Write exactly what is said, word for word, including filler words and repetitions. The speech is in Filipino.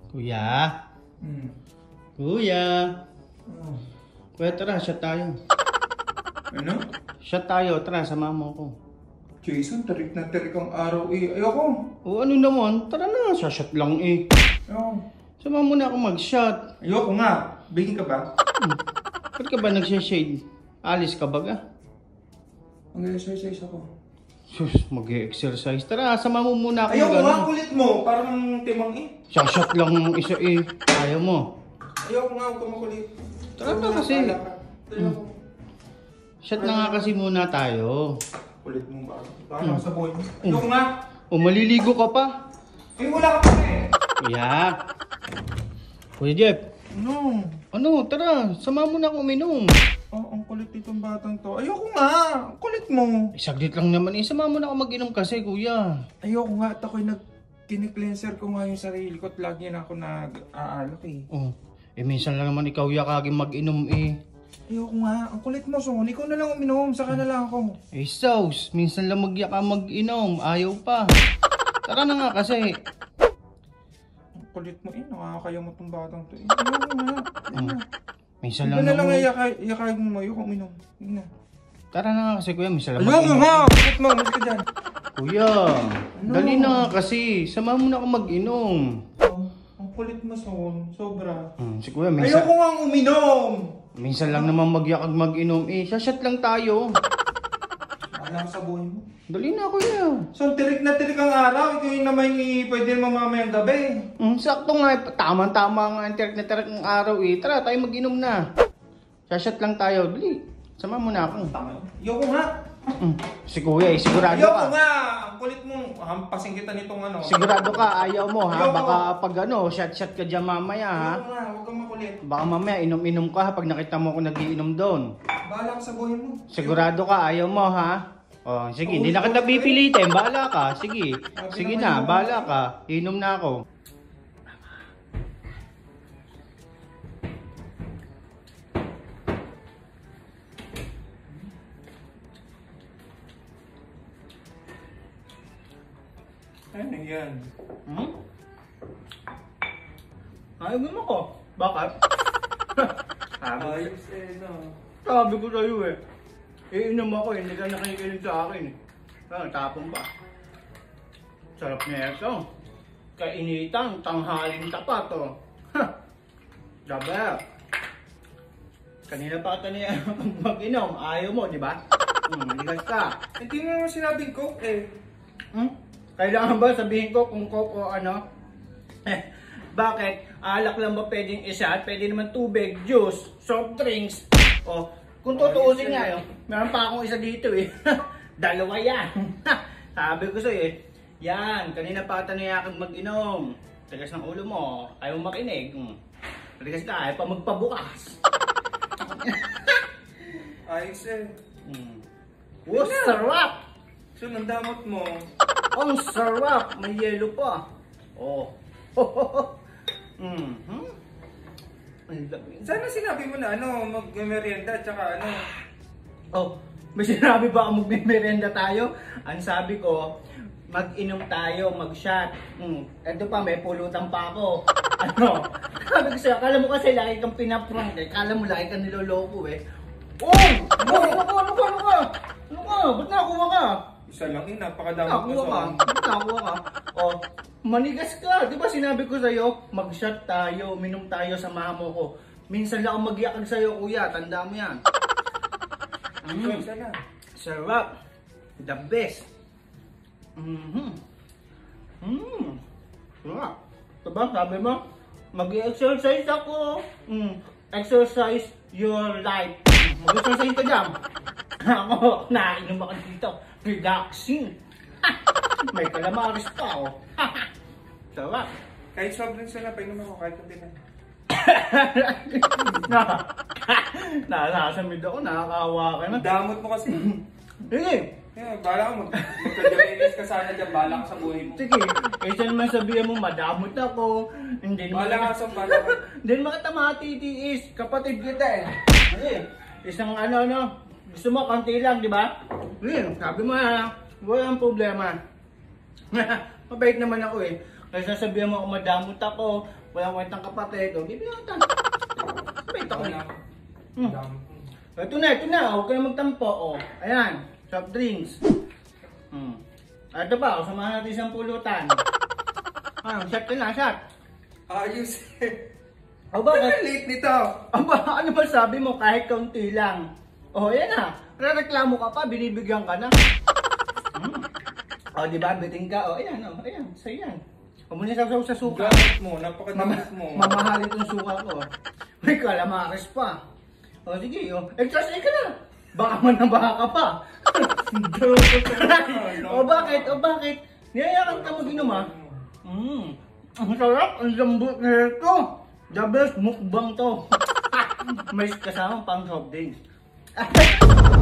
Kuya? Hmm. Kuya? Oh. Kuya, tara, shot tayo. Ano? Shot tayo, tara, sama mo ko. Jason, tarik na tarik ang araw eh. Ayoko. O ano naman, tara na, sa shot lang eh. Ayoko. Sama mo na ako mag-shot. Ayoko nga. Bigyan ka ba? Hmm. Ba't ka ba nagsishade? Alis ka ba ka? Mag-exercise ako. Sus, mag-exercise. Tara, sama mo muna ako. Ayoko mag- nga, kulit mo. Parang timang eh. Sa shot lang isa eh. Ayaw mo. Ayoko nga, huwag ka makulit. Tara na kasi. Ayoko. Shot na nga kasi muna tayo. Kulit mo ba? Parang sa boy mo. Ayoko nga. O, maliligo ka pa. Eh, wala ka pa eh. Kuya. Kuya Jeff. Ano? Ano, tara, sama mo na ako uminom. Oh, ang kulit itong batang to. Ayoko nga. Ang kulit mo. Eh, saglit lang naman eh. Sama mo na ako mag-inom kasi, kuya. Ayoko nga. At ako'y nag... Kini-cleanser ko nga yung sarili ko at lagi na ako nag-aalak eh. Oh, eh minsan lang naman ikaw yakagin mag-inom eh. Ayoko nga. Ang kulit mo, Son. Ikaw na lang uminom. Saka na lang ako. Eh, Saus, minsan lang magyaka mag-inom. Ayaw pa. Tara na nga kasi. Ang kulit mo eh. Nakakaya mo itong batang to eh. Ayoko nga. Hmm. Minsan Ikaw lang na lang naman. ay yakay, yakay mo. Ayoko uminom. Yun na. Tara na nga kasi, kuya. Minsan lang Ayoko mag-inom. nga. Kulit mo. Mas ka dyan. Kuya, Ano? dali na nga kasi. Sama mo na ako mag-inom. Oh, ang kulit mo, Son. Sobra. Hmm, si kuya, minsan, Ayoko nga uminom. minsan lang naman magyakag mag-inom eh. Sashat lang tayo. Alam sa buhay mo. Dali na, kuya. So, tirik na tirik ang araw. Ikaw yung naman yung pwede naman mamayang gabi. Hmm, sakto nga. eh. Tama-tama nga ang tirik na tirik ng araw eh. Tara, tayo mag-inom na. Sashat lang tayo. Dali. Sama mo na ako. Ayoko nga. Hmm. Si kuya eh, sigurado Ayoko ka. nga. Ang kulit mo. Hampasin kita nitong ano. Sigurado ka, ayaw mo ha? Ayoko. Baka pag ano, shot-shot ka dyan mamaya ha? Ayoko nga. Huwag kang makulit. Baka mamaya inom-inom ka ha pag nakita mo ako nagiinom doon. Bahala ka sa buhay mo. Sigurado ka, ayaw mo ha? Oh, sige, hindi na kita pipilitin. Bahala ka. Sige. Sige na, bahala ka. Inom na ako. Ano yan? Hmm? Ayaw mo ko. Bakit? Ayos eh, no. Sabi ko sa'yo eh. Iinom ako eh, hindi ka nakikinig sa akin eh. Ah, tapon pa. Sarap na ito. Kainitan, tanghaling tapat oh. Ha! Dabar. Kanina pa ka niya mag-inom, ayaw mo, di ba? Hmm, ligas ka. Hindi mo naman sinabing coke eh. Hmm? Kailangan ba sabihin ko kung coke o ano? Eh, bakit? Alak lang ba pwedeng isa? Pwede naman tubig, juice, soft drinks. O, kung tutuusin nga yun, meron pa akong isa dito eh. Dalawa yan. Sabi ko sa'yo eh, yan, kanina pa ata niyakag mag-inom. Tigas ng ulo mo, ayaw mo makinig. Hmm. Tigas ka, ayaw pa magpabukas. Ayos eh. Hmm. Oh, sarap! So, nandamot mo. Ang sarap! May yelo pa. Oh. Mm -hmm. Ang dami. Sana sinabi mo na ano, mag-merienda at saka ano. Oh, may sinabi ba ako magme-merienda tayo? Ang sabi ko, mag-inom tayo, mag-shot. Hmm. Ito pa, may pulutan pa ako. Ano? Sabi ko sa'yo, akala mo kasi lagi kang pinaprank eh. Akala mo lagi kang niloloko eh. Oh! Ano ka? Ano ka? Ano ka? Ano ka? Ano ka? Ba't nakakuha ka? Isa lang eh, napakadamot Nakakuha ka. Ba't nakakuha ka? Oh, manigas ka. Di ba sinabi ko sa'yo, mag-shot tayo, minom tayo sa mamo ko. Minsan lang ako magyakag sa'yo, kuya. Tanda mo yan. Mm. Isa lang. Sarap. The best. Mm-hmm. Mm. Sarap. Diba, sabi mo, mag-exercise ako. Mm. Exercise your life. Mag-exercise ka dyan. Ako, nainom ako dito. Relaxing. May calamaris pa, oh. Sarap. Kahit sobrang sana, painom ako kahit hindi na. Na, nakasamid ako, nakakawa ka na. Damot mo kasi. Sige. Yeah, bala ka mag- magka-diabetes ka sana dyan, bala ka sa buhay mo. Sige, kaysa naman sabihin mo, madamot ako. Hindi naman Bala ka sa bala ka. Hindi naman kita matitiis. Kapatid kita eh. Kasi, isang ano, ano, gusto mo, konti lang, di ba? Sige, sabi mo na, walang problema. Mabait naman ako eh. Kasi sasabihan mo ako madamot ako, walang kwentang kapatid, o bibigyan ka. Wait ako na. Hmm. Ito na, ito na, huwag kayo magtampo, o. Ayan, soft drinks. Hmm. Ito pa, o, samahan natin isang pulutan. Ah, shot ka na, shot. Ayos eh. O bakit? Late nito. Aba, ano ba sabi mo kahit kaunti lang? O, yan na. Reklamo ka pa, binibigyan ka na. Hmm. O, di ba? Biting ka. O, ayan, o. Ayan, sa yan. O, muna sasaw sa suka. Gamit mo, napakadamit mo. Mamahal itong suka ko. May calamares pa. O, sige, o. Extra ka na. Baka man nabaha ka pa. O, bakit? O, bakit? Niyayakan ka mag-inom, ha? Hmm. Ang sarap. Ang lambot na ito. The best mukbang to. May kasamang pang soft drinks.